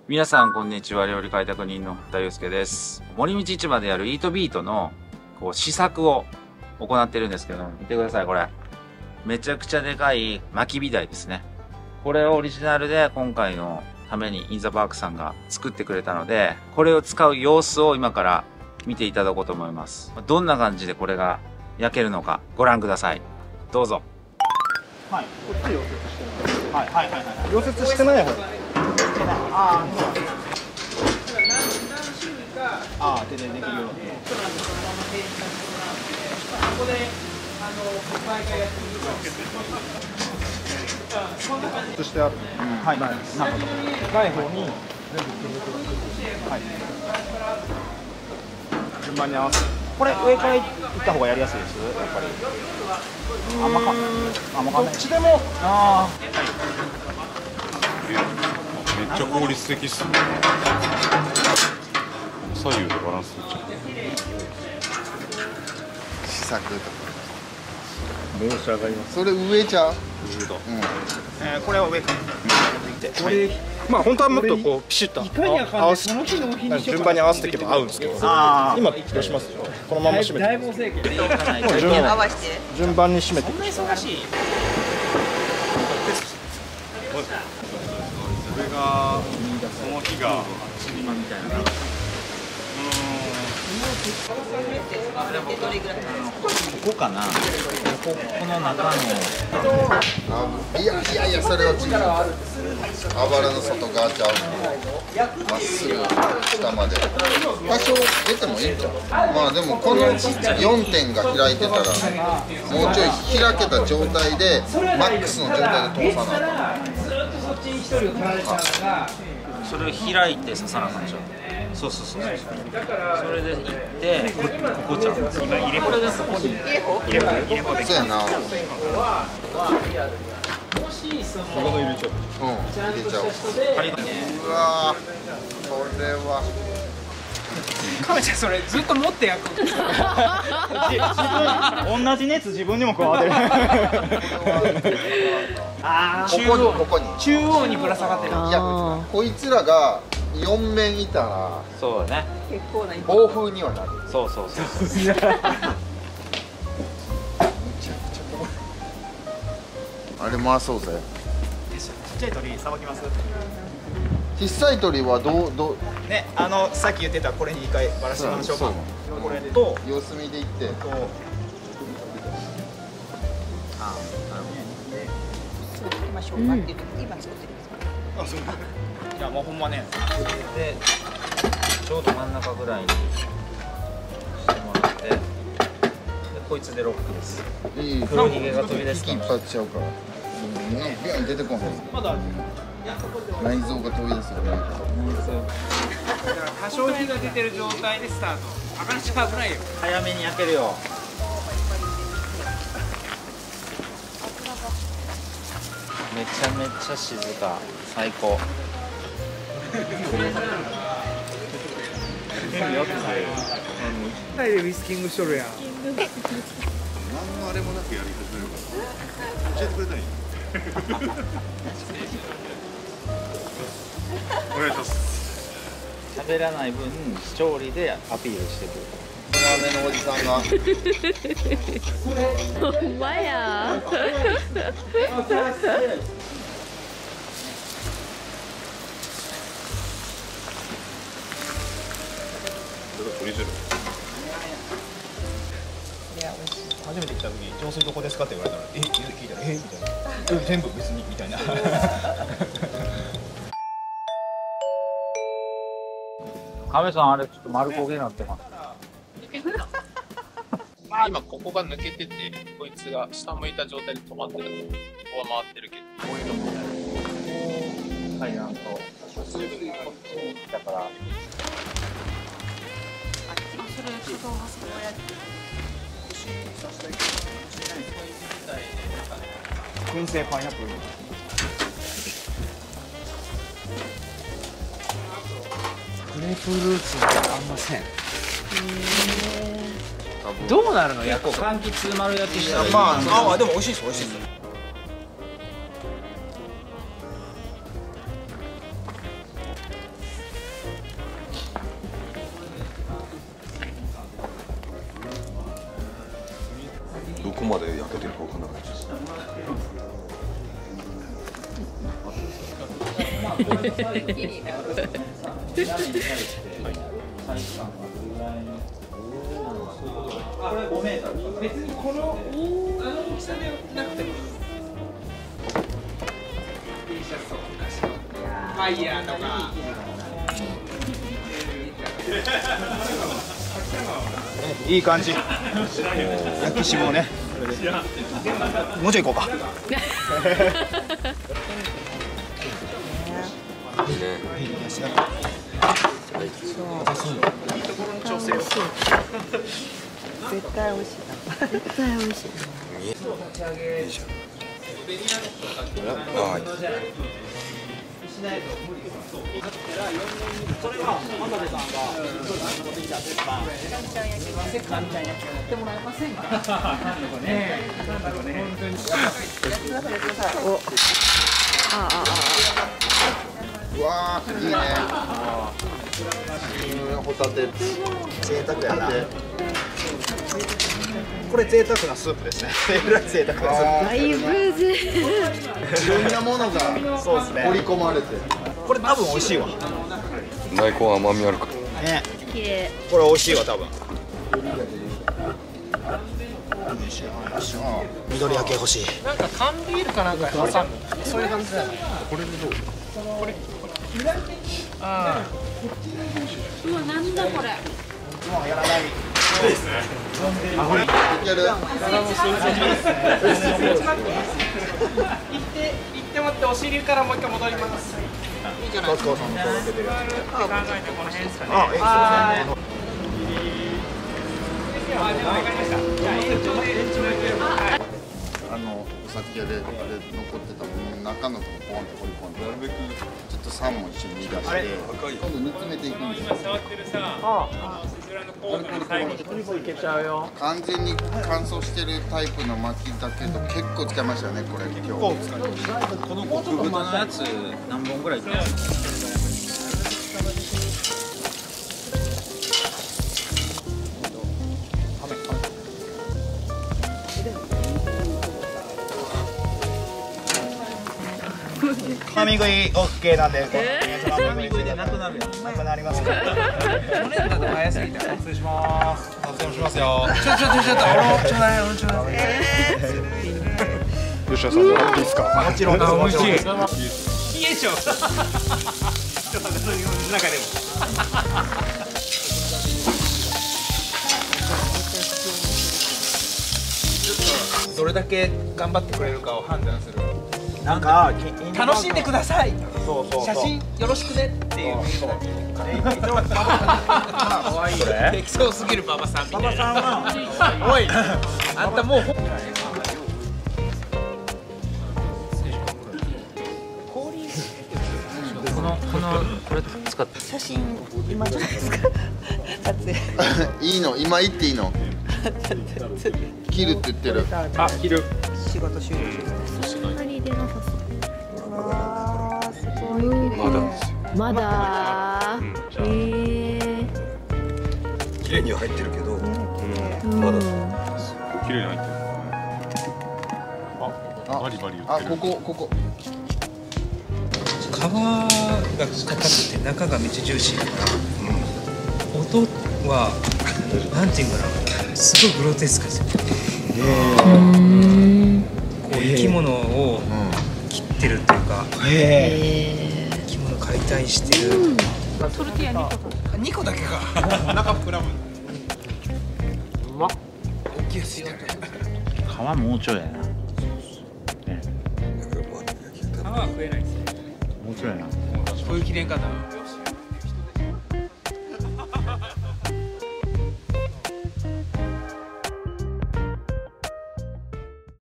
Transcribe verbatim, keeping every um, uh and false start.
皆さんこんにちは。料理開拓人の田祐介です。森道市場であるイートビートのこう試作を行ってるんですけど、見てください、これ。めちゃくちゃでかい薪火台ですね。これをオリジナルで今回のためにインザパークさんが作ってくれたので、これを使う様子を今から見ていただこうと思います。どんな感じでこれが焼けるのかご覧ください。どうぞ。 はい、こっち溶接してない。はいはいはいはい。溶接してない方。ああ、ああ、手でできるように。ここであの毎回やってみる。そしてある。はい。なるほど。ない方に。はい。順番に合わせ。これ上から行った方がやりやすいです。やっぱり。あんまか。あんまかんない。どっちでも。ああ。 めっちゃ効率的っすね。左右でバランス取っちゃう。 試作とか。 申し上がります。 それ上ちゃう？ 上だ。 うん。えー、これは上から。これ、まあ本当はもっとこうピシッと合わせ、順番に合わせていけば合うんですけど。ああ。今どうします？このまま締めて。もう順番に締めて。忙しい。 それがその日が今みたいな。 ここかな。ここ、この中の。 いやいやいや、それは違う。あばらの外側ちゃう。まっすぐ下まで。多少出てもいいんちゃう。まあでもこのよんてんが開いてたら、もうちょい開けた状態でマックスの状態で通さないと。 それを開いて刺さなあかんでしょ。そうそうそうそう。それで行ってここちゃう。今入れこれがここに入れこ入れこ入れこで。 そうやな。 ここ入れちゃう。 うん、入れちゃう。うわー、これは。 カメちゃんそれずっと持って焼く。同じ熱自分にも加わってる。ああ、 ここにここに中央にぶら下がってる。 いや、こいつらがよんめんいたらそうだね。 暴風にはなる。 そうそうそう。 あれ回そうぜ。 ちっちゃい鳥さばきます。 小さい鳥はどうどうね、あのさっき言ってたこれに一回バラしてみましょうか。これと様子見でいって。 とあ、なるほ作りましょうかっていうと今作ってるんですか。 あ、そう。いやもうほんまね。 で、ちょうど真ん中ぐらいにしてもらって、でこいつでロックです。 いい。 黒ひげが飛び出すか一もしれない。 発ちゃうから。ビューン出てこない。 まだ内臓が飛び出すよね。 多少火が出てる状態でスタート。あかんしか危ないよ。 早めに焼けるよ。めちゃめちゃ静か。最高。 タイでウィスキングしとるやん。 何のあれもなくやり始めるから教えてくれたい。お願いします。 喋らない分調理でアピールしてくる。 ラーメンのおじさんが。 ほんまや。 取り汁。 初めて来た時に浄水どこですかって言われたらえっって聞いたらえみたいな。全部別にみたいな。 亀さんあれちょっと丸焦げになってます。 今ここが抜けてて、こいつが下向いた状態で止まってると、ここは回ってるけど、こういうのもはい、なんとこっちに来たから。 燻製パイナップル。グレープフルーツはあんません。どうなるの？ 結構柑橘丸焼きしたらいい。 まあ、あ、でも美味しいです、美味しいです。 まで焼けてるか分かんなかったです。 別にこの大きさでなくても T シャツとかファイヤーとかいい感じ。焼き霜ね。もうちょい行こうか。いいね。 絶対美味しい。絶対美味しい。 はい。 それは真鍋さんが持ってきた鉄板。せっかみたいなやつやってもらえませんか。ねえ。なんだろうね。本当に。 お。ああああ。 うわーいいね。ホタテ贅沢やな。 これ贅沢なスープですね。えらい贅沢なスープ。 だいぶぜ。 いろんなものがそうですね。 盛り込まれて。 これ多分美味しいわ。 大根甘みあるから。 ね。 綺麗。 これ美味しいわ多分。緑焼け欲しい。なんか缶ビールかなんか挟む。そういう感じだよね。これでどう？これ。ああ。 うわなんだこれ。 もうやらない。そうですね。 いける。 行って行ってもってお尻からもう一回戻ります。いいじゃないですか。考えてこの辺ですかね。あ、いいですね。 あのお酒であれ残ってたもの中のとこポンと放り込んで、なるべくちょっと酸も一緒に煮出して、今度煮詰めていくんですよ。 触ってるさ、あスズラのコードの最後にいけちゃうよ。 完全に乾燥してるタイプの薪だけど結構使いましたよねこれ今日。 この極太のやつ何本ぐらいいってます？ つまみ食い オーケー なんで、 つまみ食いでなくなるやん。 なくなりますから。去年だと早すぎて撮影します。撮影もしますよ。ちょちょちょちょっと俺もちょうだい俺もちょうだい。吉田さんもらっていいですか。もちろんです。美味しい。冷えちゃう。ちょっと待ってその中でも。どれだけ頑張ってくれるかを判断する。なんか楽しんでください。そうそうそう。写真よろしくねっていう。可愛い。適当すぎる馬場さんみたいな。馬場さんは。おい。あんたもう。 このこのこれ使って写真今じゃないですか。撮影。 いいの今言っていいの。切るって言ってる。 あ切る。 仕事終了です。そんなに出なさそう。わあすごい綺麗。 まだですよ。 まだ。へえ。 綺麗には入ってるけど、まだ綺麗に入ってる。あ、バリバリ言ってる。 あここここ。 皮が硬くて中がめっちゃジューシーだから、うん、音はなんていうかな、すごいグロテスクですよ。こう生き物を切ってるっていうか、生き物解体してる。 トルティーヤにこだけか。中膨らむ。うまっ。大きいですよ。 皮もうちょいやな。 皮は食えないですね。 もうちょいやな。 こういう切れ方。